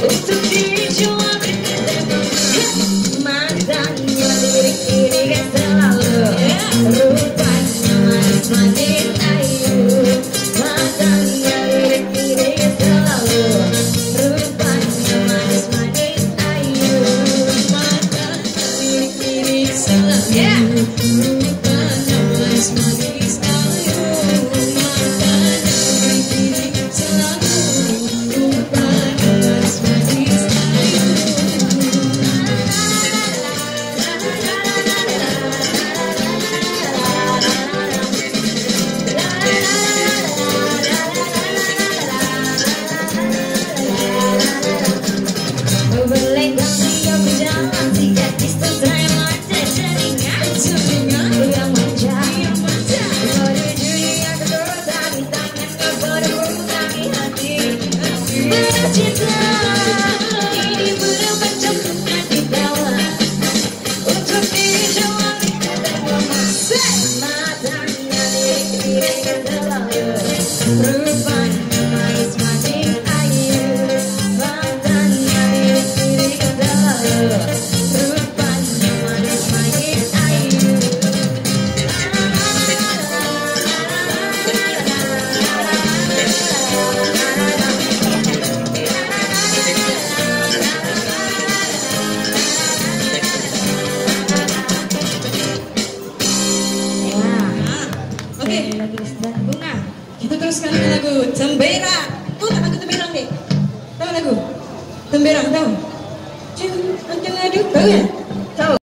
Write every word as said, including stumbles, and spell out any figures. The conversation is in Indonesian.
Untuk dijual matanya diri-diri selalu rupanya manis-manis ayu. Matanya diri-diri selalu rupanya manis-manis ayu. Matanya diri-diri selalu rupanya manis-manis ayu. Matanya diri-diri selalu rupanya manis-manis ayu. Boleh dia berjalan jika distance saya mata jaringan jaringan yang manja yang manja pada dunia kedua tapi tangannya berhubungi hati bercinta ini bermacam bunga di bawah untuk dijual di kedua masa matanya diri-diri selalu rupanya manis-manis ayu. Matanya diri-diri selalu rupanya manis-manis ayu. Oke, bunga. Kita teruskan ke lagu Tembera. Tahu tak lagu Tembera nih? Tahu lagu Tembera? Tahu? Cuma akan adu. Tahu ya?